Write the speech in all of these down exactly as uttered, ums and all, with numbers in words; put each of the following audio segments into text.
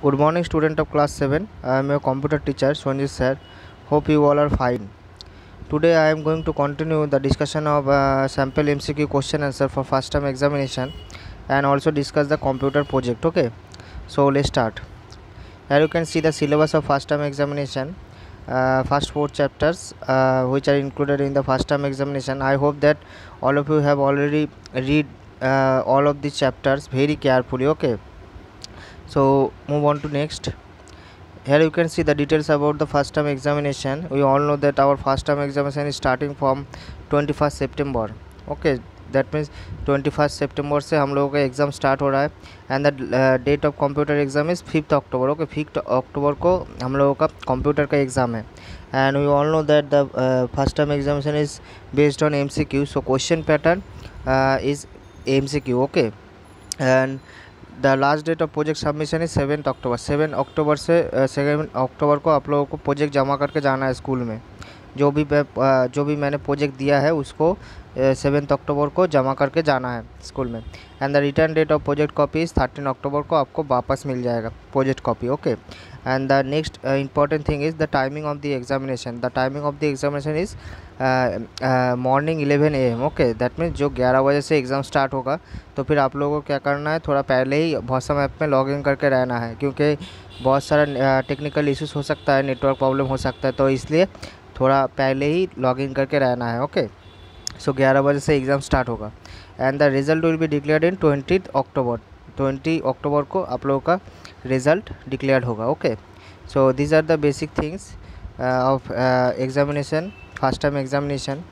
Good morning, student of class seven. I am your computer teacher, Sonjit sir. Hope you all are fine. Today I am going to continue the discussion of uh, sample M C Q question answer for first term examination and also discuss the computer project. Okay, so let's start. Here you can see the syllabus of first term examination. Uh, first four chapters uh, which are included in the first term examination. I hope that all of you have already read uh, all of these chapters very carefully. Okay, so move on to next. Here you can see the details about the first term examination. We all know that our first term examination is starting from twenty-first September. Okay, that means twenty-first September से हम लोगों का exam start हो रहा है and the date of computer exam is fifth October. Okay, fifth October को हम लोगों का कंप्यूटर का एग्ज़ाम है and we all know that the first term examination is based on M C Q. So question pattern is M C Q. Okay, and the last date of project submission is seven October. Seven October से seven अक्टूबर को आप लोगों को project जमा करके जाना है school में. जो भी जो भी मैंने प्रोजेक्ट दिया है उसको सेवन्थ अक्टूबर को जमा करके जाना है स्कूल में. And the return date of project copy is thirteen October को आपको वापस मिल जाएगा project copy. Okay, and the next important thing is the timing of the examination. The timing of the examination is morning eleven A M. Okay, that means जो ग्यारह बजे से exam start होगा तो फिर आप लोगों को क्या करना है, थोड़ा पहले ही भौसम ऐप में लॉग इन करके रहना है क्योंकि बहुत सारा टेक्निकल इश्यूज हो सकता है, नेटवर्क प्रॉब्लम हो सकता है, तो इसलिए थोड़ा पहले ही लॉगिन करके रहना है. ओके, सो ग्यारह बजे से एग्ज़ाम स्टार्ट होगा and the result will be declared in twenty October. Twenty October को आप लोगों का रिज़ल्ट डिक्लेयर्ड होगा. Okay, so these are the basic things of examination, first time examination.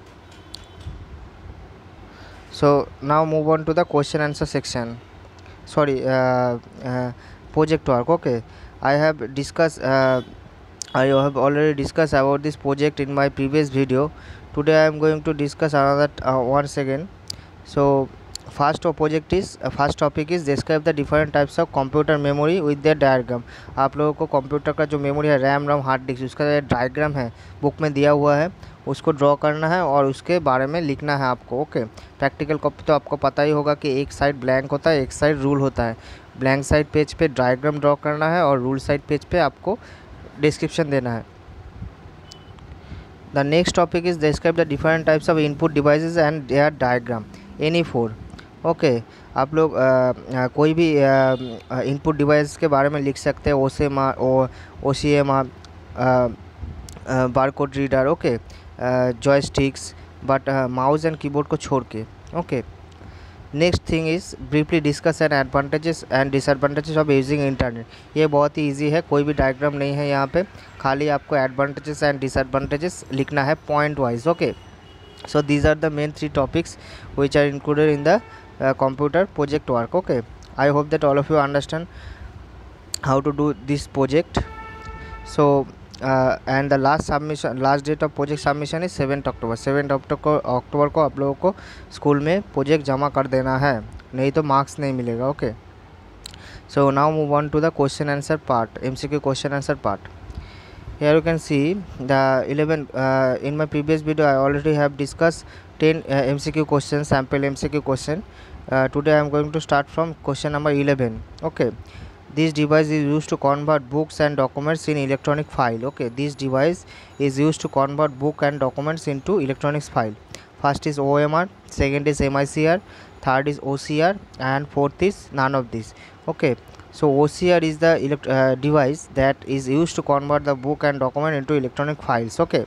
So now move on to the question answer section. Sorry, uh, uh, project work. Okay, I have discussed uh, I have already discussed about this project in my previous video. Today I am going to discuss another uh, once again. So first project is uh, first topic is describe the different types of computer memory with their diagram. आप लोगों को computer का जो memory है, RAM ROM hard disk, उसका diagram है book में दिया हुआ है, उसको ड्रॉ करना है और उसके बारे में लिखना है आपको. ओके, प्रैक्टिकल कॉपी तो आपको पता ही होगा कि एक साइड ब्लैंक होता है, एक साइड रूल होता है. ब्लैंक साइड पेज पे डायग्राम ड्रॉ करना है और रूल साइड पेज पे आपको डिस्क्रिप्शन देना है. The next topic is describe the different types of input devices and their diagram. Any four. Okay, आप लोग आ, आ, कोई भी इनपुट डिवाइस के बारे में लिख सकते हैं. O C M R, O C M R, barcode reader, okay, joysticks, but mouse and keyboard को छोड़ के. Okay, next thing is briefly discuss and advantages and disadvantages of using internet. ये बहुत ही इजी है, कोई भी डायग्राम नहीं है यहाँ पे, खाली आपको एडवांटेजेस एंड डिसएडवांटेजेस लिखना है point wise. Okay, so these are the main three topics which are included in the computer project work. Okay, I hope that all of you understand how to do this project. So and the last submission, last date of project submission is seventh October. Seventh October को आप लोगों को school में project जमा कर देना है, नहीं तो मार्क्स नहीं मिलेगा. Okay, so now move on to the question answer part, MCQ question answer part. Here you can see the eleven uh, in my previous video I already have discussed ten uh, M C Q questions, sample M C Q question. Uh, today I am going to start from question number eleven. Okay, this device is used to convert books and documents in electronic file. Okay, this device is used to convert book and documents into electronic file. First is O M R, second is M I C R, third is O C R, and fourth is none of these. Okay, so O C R is the elect uh, device that is used to convert the book and document into electronic files. Okay,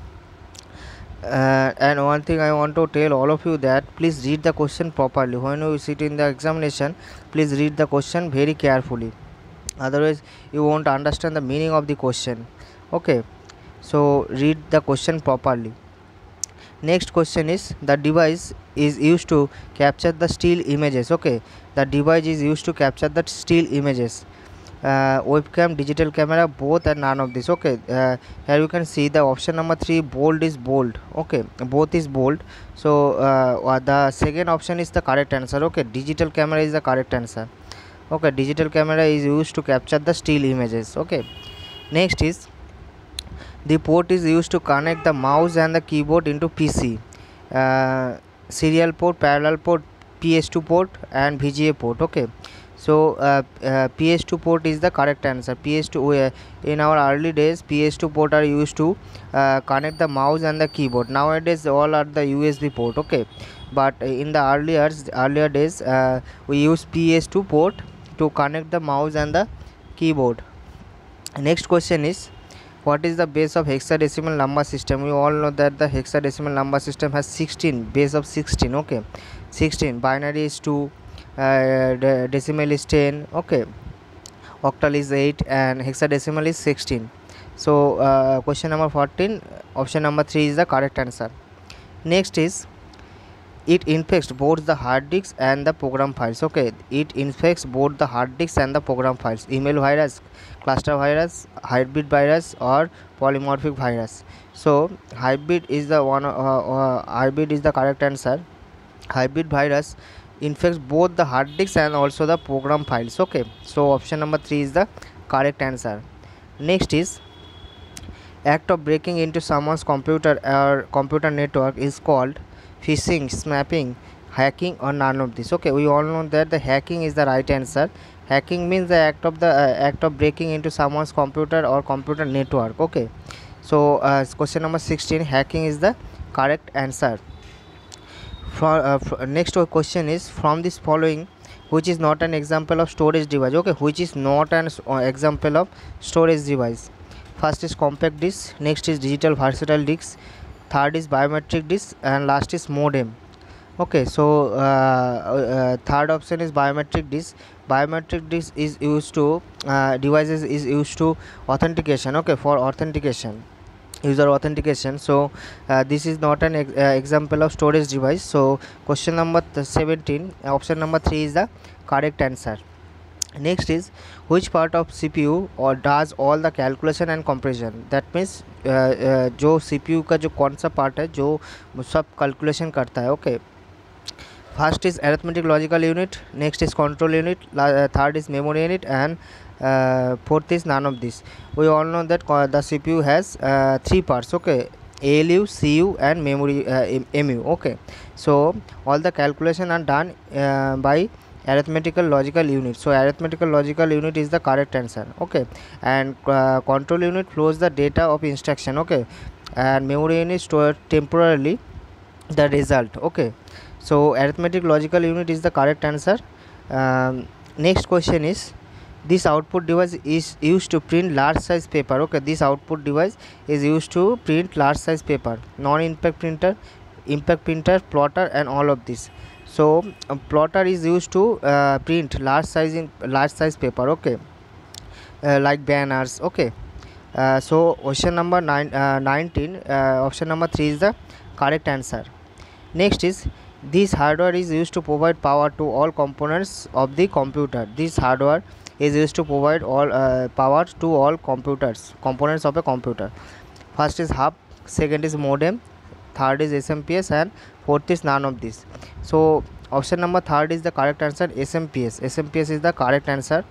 uh, and one thing I want to tell all of you that please read the question properly. When you sit in the examination, please read the question very carefully, otherwise you won't understand the meaning of the question. Okay, so read the question properly. Next question is the device is used to capture the still images. Okay, the device is used to capture the still images. Uh, webcam, digital camera, both and none of this. Okay, uh, here you can see the option number three, bold is bold. Okay, both is bold. So uh, the second option is the correct answer. Okay, digital camera is the correct answer. Okay, digital camera is used to capture the still images. Okay, next is the port is used to connect the mouse and the keyboard into P C. Uh, serial port, parallel port, P S two port and V G A port. Okay, So uh, uh, P S two port is the correct answer. P S two, uh, in our early days, P S two port are used to uh, connect the mouse and the keyboard. Nowadays all are the U S B port, okay, but in the earlier earlier days uh, we use P S two port to connect the mouse and the keyboard. Next question is, what is the base of hexadecimal number system? We all know that the hexadecimal number system has sixteen, base of sixteen, okay, sixteen. Binary is two, uh, de decimal is ten, okay, octal is eight, and hexadecimal is sixteen. So uh, question number fourteen, option number three is the correct answer. Next is, it infects both the hard disks and the program files, okay, it infects both the hard disks and the program files. Email virus, cluster virus, hybrid virus, or polymorphic virus. So hybrid is the one, uh, uh, hybrid is the correct answer. Hybrid virus infects both the hard disks and also the program files, okay. So option number three is the correct answer. Next is, act of breaking into someone's computer or computer network is called phishing, snapping, hacking, or none of this, okay. We all know that the hacking is the right answer. Hacking means the act of the uh, act of breaking into someone's computer or computer network, okay. So uh, question number sixteen, hacking is the correct answer. For, uh, for next question is, from this following, which is not an example of storage device, okay, which is not an uh, example of storage device? First is compact disk, next is digital versatile disk, third is biometric disk, and last is modem, okay. So uh, uh, third option is biometric disk. Biometric disk is used to uh, devices is used to authentication, okay, for authentication, user authentication. So uh, this is not an ex uh, example of storage device. So question number seventeen, option number three is the correct answer. Next is, which part of C P U or does all the calculation and comparison? That means uh, uh, जो C P U का जो कौन सा part है जो सब calculation करता है, okay. First is arithmetic logical unit, next is control unit, uh, third is memory unit, and uh, fourth is none of this. We all know that the C P U has uh, three parts, okay, A L U, C U, and memory uh, M U, okay. So all the calculation are done uh, by arithmetical logical unit. So arithmetical logical unit is the correct answer, okay. And uh, control unit flows the data of instruction, okay, and memory unit store temporarily the result, okay. So arithmetic logical unit is the correct answer. Um, next question is, this output device is used to print large size paper, okay. This output device is used to print large size paper, non-impact printer, impact printer, plotter, and all of this. So a plotter is used to uh, print large size in large size paper, okay, uh, like banners, okay. Uh, so question number nine, uh, nineteen, uh, option number three is the correct answer. Next is, this hardware is used to provide power to all components of the computer. This hardware is used to provide all uh, power to all computers components of a computer. First is hub, second is modem, third is S M P S, and fourth is none of this. So option number third is the correct answer, S M P S. S M P S is the correct answer.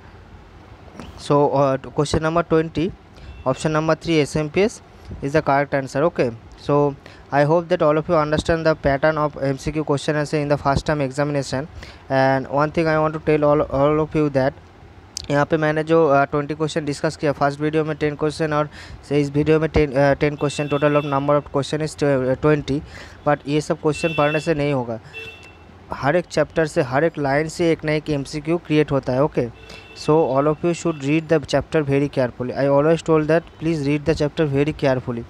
So uh, question number twenty, option number three, S M P S is the correct answer, okay. So I hope that all of you understand the pattern of M C Q question answer in the first term examination. And one thing I want to tell all all of you that यहाँ पे मैंने जो twenty question discuss किया, first video में ten question और से इस video में ten ten question, total of number of question is twenty. But ये सब क्वेश्चन पढ़ने से नहीं होगा, हर एक चैप्टर से हर एक लाइन से एक ना एक एमसीक्यू क्रिएट होता है, okay. So all of you should read the chapter very carefully. I always told that please read the chapter very carefully.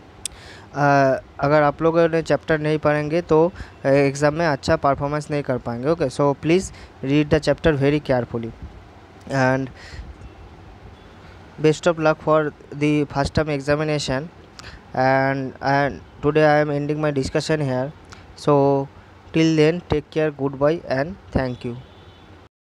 अगर आप लोगों ने चैप्टर नहीं पढ़ेंगे तो एग्ज़ाम में अच्छा परफॉर्मेंस नहीं कर पाएंगे, okay. So please read the chapter very carefully. And best of luck for the first term examination. And and today I am ending my discussion here. So till then, take care, goodbye, and thank you.